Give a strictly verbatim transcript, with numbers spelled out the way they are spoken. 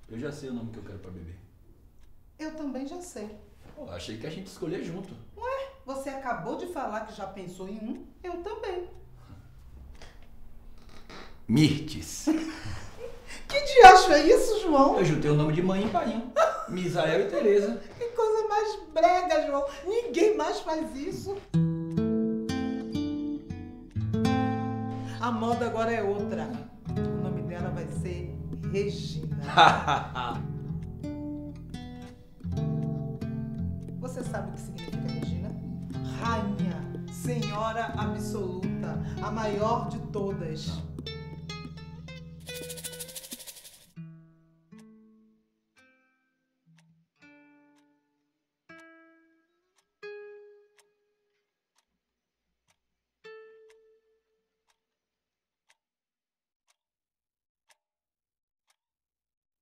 Eu já sei o nome que eu quero pra bebê. Eu também já sei. Pô, achei que a gente escolher junto. Ué, você acabou de falar que já pensou em um, eu também. Mirtes. Que diacho é isso, João? Eu juntei o nome de mãe e pai. Misael e Tereza. Que coisa mais brega, João. Ninguém mais faz isso. A moda agora é outra. O nome dela vai ser Regina. Você sabe o que significa Regina? Rainha, senhora absoluta, a maior de todas.